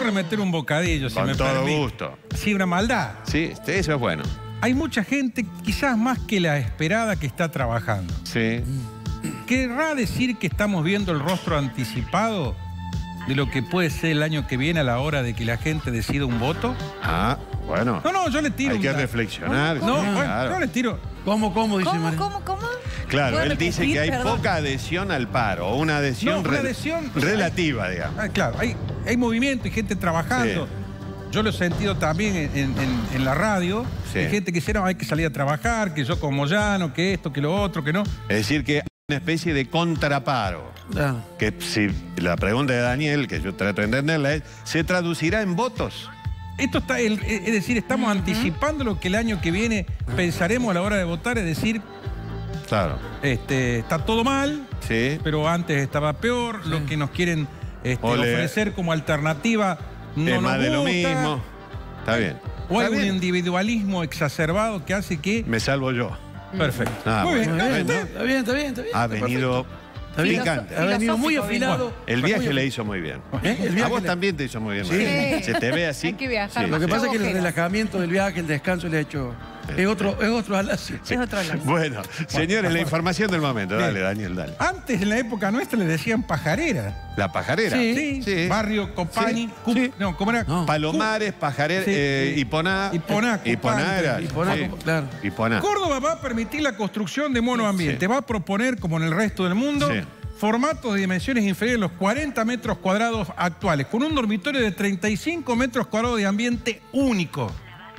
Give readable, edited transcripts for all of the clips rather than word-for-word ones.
quiero meter un bocadillo, si Con me todo permite. gusto. Sí, una maldad. Sí, eso es bueno. Hay mucha gente, quizás más que la esperada, que está trabajando. Sí. ¿Querrá decir que estamos viendo el rostro anticipado de lo que puede ser el año que viene a la hora de que la gente decida un voto? Ah, bueno. No, yo le tiro. Hay que reflexionar. No, sí, bueno, claro. yo le tiro. ¿Cómo dice María? ¿Cómo? Claro, ¿Puedo él dice repetir? que hay Perdón. poca adhesión al paro, o una adhesión, No, una adhesión, relativa, digamos. Claro, hay movimiento y gente trabajando. Sí. Yo lo he sentido también en la radio. Sí. Hay gente que dice, no, hay que salir a trabajar, que yo como Moyano, que esto, que lo otro, que no. Es decir, que hay una especie de contraparo. Claro. Que si la pregunta de Daniel, que yo trato de entenderla, es, ¿se traducirá en votos? Esto está, es decir, estamos anticipando lo que el año que viene pensaremos a la hora de votar, es decir, Claro. está todo mal, Sí. pero antes estaba peor, lo que nos quieren ofrecer como alternativa no es nos más de lo gusta. mismo. Está bien. O hay Está un bien. individualismo exacerbado que hace que... Me salvo yo. Perfecto. Ah, Muy bueno. bien. Está ¿Usted? bien. Ha venido picante. Ha venido muy Filosófico, afilado. El viaje le hizo muy bien. El A viaje vos le- también te hizo muy bien. Sí. María. Se te ve así. Hay que viajar. Sí, Lo que sí. pasa es que el Ojeras. relajamiento del viaje, el descanso le ha hecho... Es otro alacio. Es otro lado. Bueno, señores, la información del momento. Dale, Daniel, dale. Antes, en la época nuestra, le decían pajarera. La pajarera. Sí. Barrio Copani. Sí, sí. No, ¿cómo era? No. Palomares, pajarera, Sí. Iponá. Iponá, Iponá era. Iponá, sí. claro. Iponá. Córdoba va a permitir la construcción de monoambiente. Sí. Va a proponer, como en el resto del mundo, Sí. formatos de dimensiones inferiores a los 40 metros cuadrados actuales, con un dormitorio de 35 metros cuadrados de ambiente único.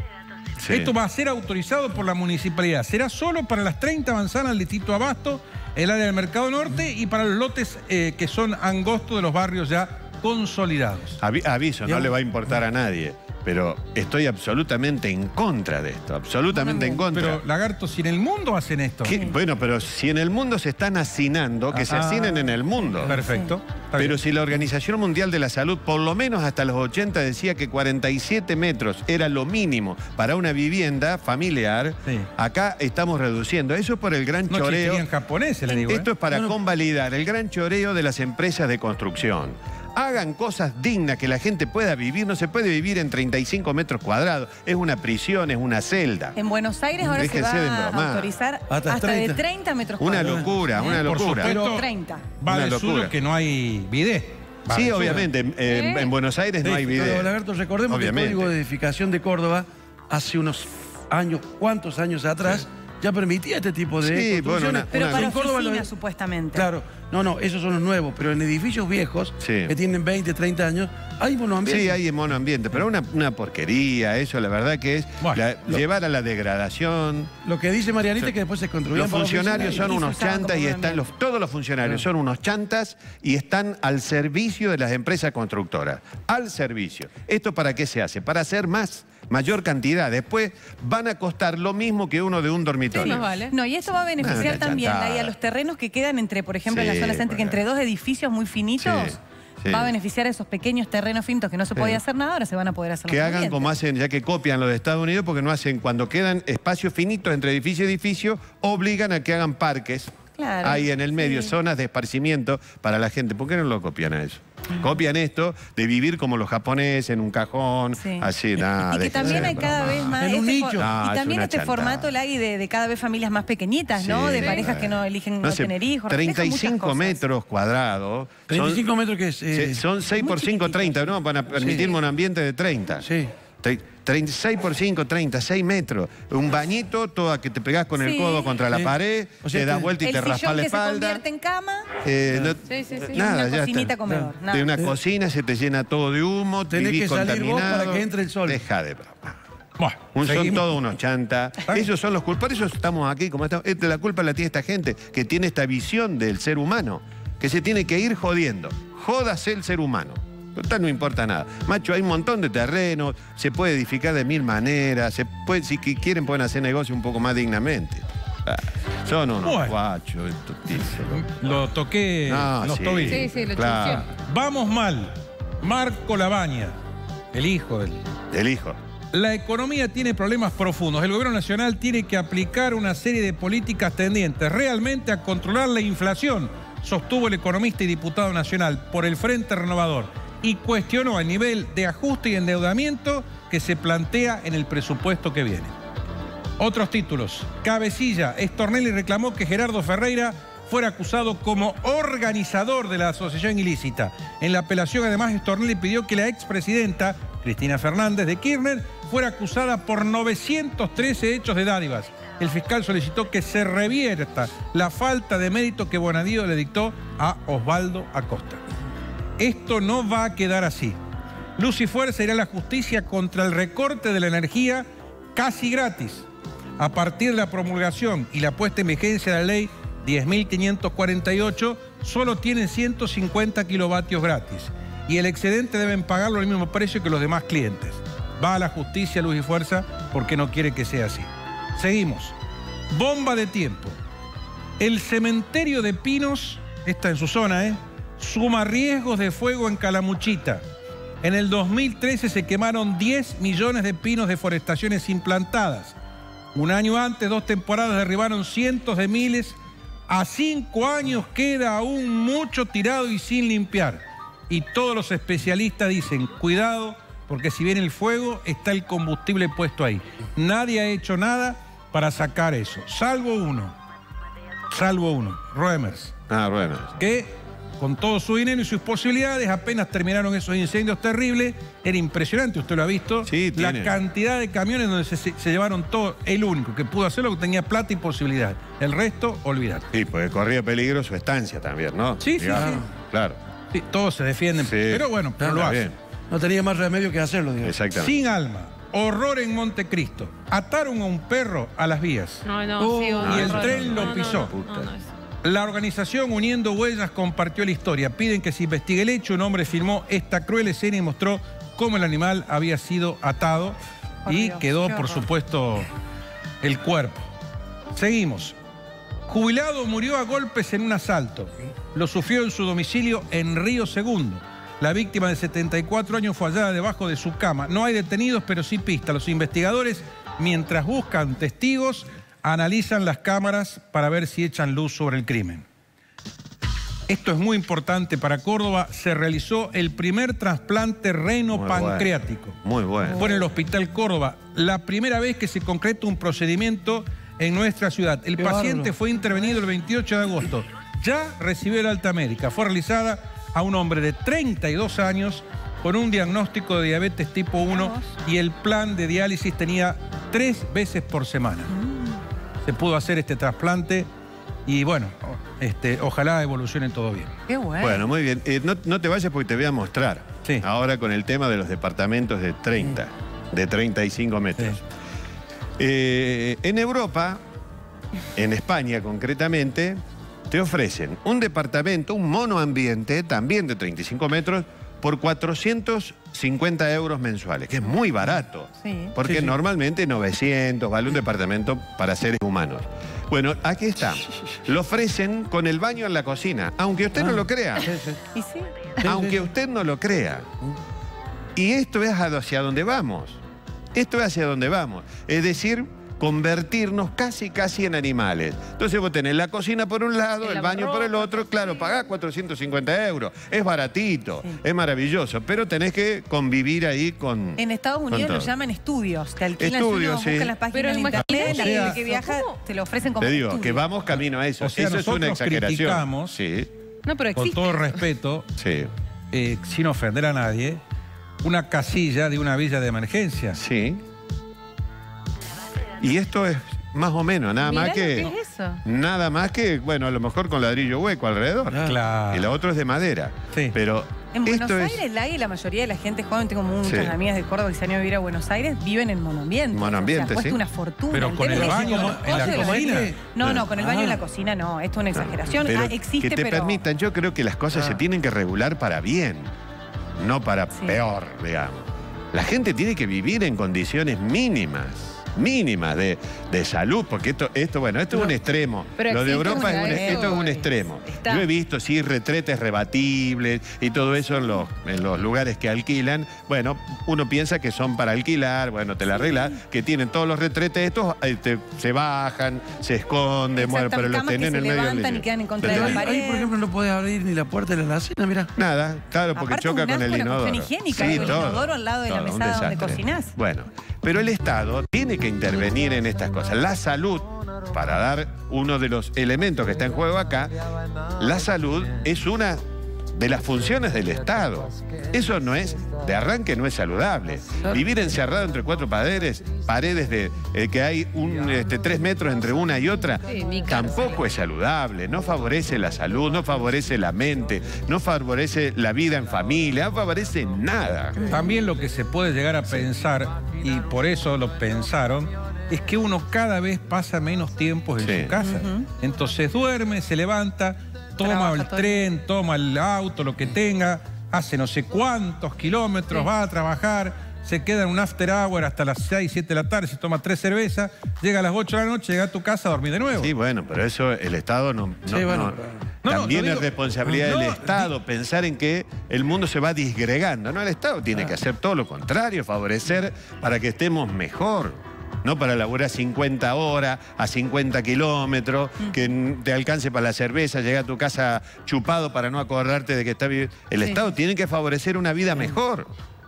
Sí. Esto va a ser autorizado por la municipalidad. Será solo para las 30 manzanas del distrito Abasto, el área del Mercado Norte y para los lotes que son angostos de los barrios ya consolidados. Aviso, no le va a importar a nadie, pero estoy absolutamente en contra de esto, absolutamente en contra. Pero, Lagarto, si en el mundo hacen esto... Bueno, pero si en el mundo se están hacinando, que se hacinen en el mundo. Perfecto. Está Pero bien. si la Organización Mundial de la Salud, por lo menos hasta los 80, decía que 47 metros era lo mínimo para una vivienda familiar, Sí. acá estamos reduciendo. Eso es por el gran No choreo. existirían japoneses, le digo. Esto es para convalidar el gran choreo de las empresas de construcción. Hagan cosas dignas que la gente pueda vivir. No se puede vivir en 35 metros cuadrados. Es una prisión, es una celda. En Buenos Aires ahora se Déjense de va a embromar. autorizar Hasta hasta de 30. 30 metros Una cuadrados. locura, una Por locura. supuesto, 30. Va Una de suyo locura. que no hay bidet. Va Sí, de suyo. obviamente. En Buenos Aires no hay Claro, video. Lagarto, recordemos Obviamente. que el Código de Edificación de Córdoba, hace unos años, ¿cuántos años atrás? Ya permitía este tipo de Sí, bueno, construcciones. Pero Una- para En Córdoba oficinas, lo- supuestamente. Claro, no, esos son los nuevos, pero en edificios viejos, Sí. que tienen 20, 30 años, hay monoambiente. Sí, hay en monoambiente, pero una porquería, eso la verdad que es Bueno, llevar a la degradación. Lo que dice Marianita es que después se construyen Los funcionarios son y se unos usaban chantas como y están, monoambiente. todos los funcionarios son unos chantas y están al servicio de las empresas constructoras. Al servicio. ¿Esto para qué se hace? Para hacer mayor cantidad. Después van a costar lo mismo que uno de un dormitorio. Sí, vale. No, y esto va a beneficiar Una también chantada. ahí a los terrenos que quedan entre, por ejemplo, en la Sí, zona céntrica, entre dos edificios muy finitos. Sí. Va a beneficiar a esos pequeños terrenos finitos que no se podía hacer nada, ahora se van a poder hacer Que los hagan ambientes. como hacen, ya que copian lo de Estados Unidos, porque no hacen, cuando quedan espacios finitos entre edificio y edificio, obligan a que hagan parques. Claro, Ahí en el medio, sí. zonas de esparcimiento para la gente. ¿Por qué no lo copian a eso? Copian esto de vivir como los japoneses, en un cajón, Sí. así, nada. Y que también hay cada vez más... En un este nicho. No, y es también una este chantada. formato, Lagui, de cada vez familias más pequeñitas, ¿no? Sí, De parejas que no eligen no sé, tener hijos. refleja muchas 35 cosas. metros cuadrados. 35 metros que es... Son 6 por 5, 30, ¿no? Van a permitir un ambiente de 30. Sí. 36 por 5, 30, 6 metros. Un bañito, toda que te pegás con el Sí. codo contra la Sí. pared, O sea te das que- vuelta y El te raspa sillón la que se espalda. convierte en cama. No- Sí, sí, sí. Nada, Una ya cocinita está. comedor. nada. De una cocina se te llena todo de humo, Tenés vivís que salir vos contaminado. para que entre el sol. Deja de broma. Bueno, Son seguimos. todos unos chantas. Ellos son los culpables. Por eso estamos aquí como estamos. La culpa la tiene esta gente que tiene esta visión del ser humano, que se tiene que ir jodiendo. Jódase el ser humano. Total, no importa nada. Macho, hay un montón de terrenos, se puede edificar de mil maneras, si quieren pueden hacer negocio un poco más dignamente. Son unos Bueno. guachos estos tipos. Lo toqué Ah, en los sí. tobillos. Sí, sí, lo Claro. Vamos mal. Marco Labaña, el hijo del... El hijo. La economía tiene problemas profundos. El gobierno nacional tiene que aplicar una serie de políticas tendientes realmente a controlar la inflación, sostuvo el economista y diputado nacional por el Frente Renovador. y cuestionó el nivel de ajuste y endeudamiento que se plantea en el presupuesto que viene. Otros títulos. Cabecilla. Stornelli reclamó que Gerardo Ferreira fuera acusado como organizador de la asociación ilícita. En la apelación, además, Stornelli pidió que la expresidenta Cristina Fernández de Kirchner fuera acusada por 913 hechos de dádivas. El fiscal solicitó que se revierta la falta de mérito que Bonadío le dictó a Osvaldo Acosta. Esto no va a quedar así. Luz y Fuerza irá a la justicia contra el recorte de la energía casi gratis. A partir de la promulgación y la puesta en vigencia de la ley 10.548, solo tienen 150 kilovatios gratis. Y el excedente deben pagarlo al mismo precio que los demás clientes. Va a la justicia Luz y Fuerza porque no quiere que sea así. Seguimos. Bomba de tiempo. El cementerio de Pinos, está en su zona, suma riesgos de fuego en Calamuchita. En el 2013 se quemaron 10 millones de pinos de forestaciones implantadas. Un año antes, 2 temporadas derribaron cientos de miles. A 5 años queda aún mucho tirado y sin limpiar. Y todos los especialistas dicen, cuidado, porque si viene el fuego, está el combustible puesto ahí. Nadie ha hecho nada para sacar eso, salvo uno, Roemers. Roemers. Que con todo su dinero y sus posibilidades, apenas terminaron esos incendios terribles. Era impresionante, usted lo ha visto. Sí, la cantidad de camiones donde se llevaron todo. El único que pudo hacerlo, que tenía plata y posibilidad. El resto, olvidar. Sí, porque corría peligro su estancia también, ¿no? Sí, digamos, sí. Claro. Sí, todos se defienden, sí. Pero bueno, pero lo hacen. No tenía más remedio que hacerlo, digamos. Exactamente. Sin alma. Horror en Montecristo. Ataron a un perro a las vías. Y el tren lo pisó. La organización Uniendo Huellas compartió la historia. Piden que se investigue el hecho. Un hombre filmó esta cruel escena y mostró cómo el animal había sido atado. Y quedó, por supuesto, el cuerpo. Seguimos. Jubilado murió a golpes en un asalto. Lo sufrió en su domicilio en Río Segundo. La víctima de 74 años fue hallada debajo de su cama. No hay detenidos, pero sí pistas. Los investigadores, mientras buscan testigos, analizan las cámaras para ver si echan luz sobre el crimen. Esto es muy importante para Córdoba. Se realizó el primer trasplante reno-pancreático. Muy bueno. Fue en el Hospital Córdoba. La primera vez que se concreta un procedimiento en nuestra ciudad. El paciente fue intervenido el 28 de agosto. Ya recibió el alta médica. Fue realizada a un hombre de 32 años con un diagnóstico de diabetes tipo 1 y el plan de diálisis tenía 3 veces por semana. Se pudo hacer este trasplante y bueno, ojalá evolucione todo bien. Qué bueno. Bueno, muy bien. No te vayas porque te voy a mostrar. Sí. Ahora con el tema de los departamentos de 30, de 35 metros. Sí. En Europa, en España concretamente, te ofrecen un departamento, un monoambiente, también de 35 metros, por 450 euros mensuales, que es muy barato. Sí. Porque normalmente 900 vale un departamento para seres humanos. Bueno, aquí está. Lo ofrecen con el baño en la cocina, aunque usted no lo crea. ¿Y sí? Aunque usted no lo crea. Y esto es hacia donde vamos. Esto es hacia donde vamos. Es decir, convertirnos casi en animales. Entonces vos tenés la cocina por un lado, el baño por el otro. Claro, pagás 450 euros. Es baratito, es maravilloso, pero tenés que convivir ahí con... En Estados Unidos lo llaman estudios. Te alquilan, estudios, buscan las páginas de internet, la gente que viaja te lo ofrecen como Te digo, estudio. que vamos camino a eso. O sea, eso es una nosotros exageración. criticamos, sí, No, pero con existe. todo respeto, sí, sin ofender a nadie, una casilla de una villa de emergencia. sí. Y esto es más o menos, nada Mirá más que... lo que es eso. Nada más que, bueno, a lo mejor con ladrillo hueco alrededor. Claro. Y la otra es de madera. Sí. Pero En Buenos esto es... Aires, la mayoría de la gente joven, tengo muchas Sí. amigas de Córdoba que se han ido a vivir a Buenos Aires, viven en monoambiente. Monoambiente, o sea, cuesta sí. una fortuna. Pero con tema el es que baño los en la costos de cocina. No, con el baño en la cocina no. Esto es una exageración. Pero Existe, que te pero... permitan, yo creo que las cosas se tienen que regular para bien, no para Sí. peor, digamos. La gente tiene que vivir en condiciones mínimas. mínimas de salud, porque esto es un extremo. Pero Lo de existe Europa una esto es un extremo. Está. Yo he visto, sí, retretes rebatibles y todo eso en los lugares que alquilan. Bueno, uno piensa que son para alquilar, bueno, te la arreglas, que tienen todos los retretes estos, se bajan, se esconden, bueno, pero los tienen en el medio del levantan y quedan en contra de la pared. Ahí, por ejemplo, no podés abrir ni la puerta de la alacena, mirá. Nada, claro, porque Aparte, choca un con el asco la inodoro. cuestión higiénica, Sí, el todo, inodoro al lado de la todo, un mesada donde desastre. cocinás. Bueno, pero el Estado tiene que intervenir en estas cosas. La salud, para dar uno de los elementos que está en juego acá, la salud es una de las funciones del Estado. Eso no es, de arranque no es saludable. Vivir encerrado entre cuatro paredes de que hay 3 metros entre una y otra, tampoco es saludable. No favorece la salud, no favorece la mente, no favorece la vida en familia, no favorece nada. También lo que se puede llegar a pensar, y por eso lo pensaron, es que uno cada vez pasa menos tiempo en Sí. su casa. Entonces duerme, se levanta, toma Trabaja el todo. tren, toma el auto, lo que tenga, hace no sé cuántos kilómetros, Sí. va a trabajar, se queda en un after hour hasta las 6, 7 de la tarde, se toma 3 cervezas, llega a las 8 de la noche, llega a tu casa a dormir de nuevo. Sí, bueno, pero eso el Estado no. Sí, bueno, no, También yo es digo- responsabilidad no, del Estado pensar en que el mundo se va disgregando. No, el Estado tiene que hacer todo lo contrario, favorecer para que estemos mejor. No para laburar 50 horas a 50 kilómetros, que te alcance para la cerveza, llegar a tu casa chupado para no acordarte de que está viviendo. El Sí. Estado tiene que favorecer una vida mejor,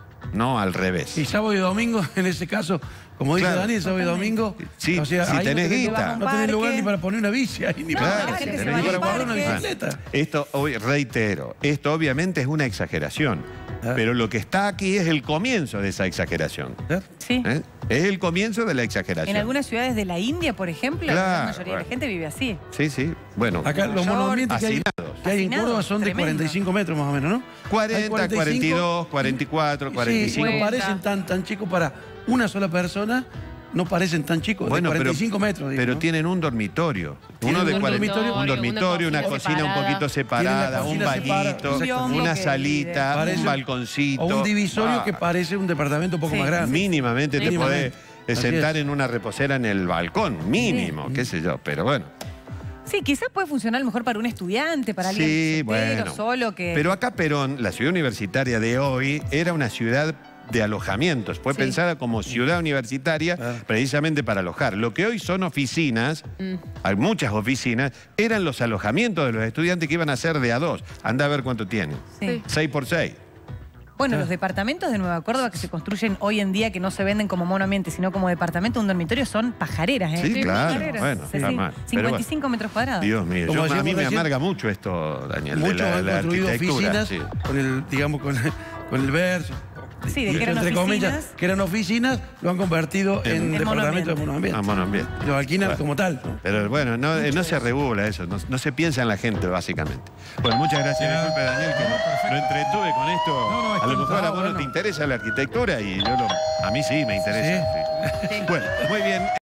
no al revés. Y sábado y domingo, en ese caso, como dice Claro. Daniel, sábado y domingo. Sí, si ahí tenés no guita. No tenés lugar ni para poner una bici ahí, ni No, para, la gente ni se para va al guardar una parque. bicicleta. Esto, reitero, esto obviamente es una exageración, pero lo que está aquí es el comienzo de esa exageración. Sí. ¿Eh? Es el comienzo de la exageración. En algunas ciudades de la India, por ejemplo, la Claro, mayoría de la bueno. gente vive así. Sí, sí. Bueno, Acá los Mayor, monoambientes que hay en hacinados, Córdoba son de tremendo. 45 metros más o menos, ¿no? Hay 40, 42, 44, Sí, 45. no parecen tan chicos para una sola persona, no parecen tan chicos, Bueno, de 45 metros. digo, pero ¿no? tienen un dormitorio. Tienen Uno de un 40, dormitorio, un dormitorio, una una cocina cocina un poquito separada, Tienen un la cocina bañito, separada, una que salita, Parece- un balconcito. O un divisorio que parece un departamento un poco Sí. más grande. Mínimamente te Mínimamente. podés Así sentar es. en una reposera en el balcón, mínimo, qué sé yo, pero bueno. Sí, quizás puede funcionar mejor para un estudiante, para alguien Sí, soltero, bueno. solo, que... Pero acá Perón, la ciudad universitaria de hoy, era una ciudad de alojamientos. Fue Sí. pensada como ciudad universitaria precisamente para alojar. Lo que hoy son oficinas, hay muchas oficinas, eran los alojamientos de los estudiantes que iban a ser de a dos. Anda a ver cuánto tienen. Sí. 6 por 6. Bueno, los departamentos de Nueva Córdoba que se construyen hoy en día, que no se venden como monoambiente, sino como departamento, un dormitorio, son pajareras, ¿eh? Sí, claro. pajareras. Bueno, Sí, está sí. mal. Pero 55 metros cuadrados. Dios mío, Como a decíamos mí me recién, amarga mucho esto, Daniel, Muchos de han la construido arquitectura. oficinas Sí. con el, digamos, con el verso. Sí, de que eran entre comillas, oficinas. que eran oficinas, lo han convertido en En departamentos de monoambiente. Ah, monoambiente. Y lo alquilan Bueno. como tal, ¿no? Pero bueno, no se regula eso, no se piensa en la gente, básicamente. Bueno, muchas gracias. Ya. Disculpe, Daniel, que lo entretuve con esto. No, a lo mejor a vos no bueno. te interesa la arquitectura y a mí sí me interesa. Sí. sí. Bueno, muy bien.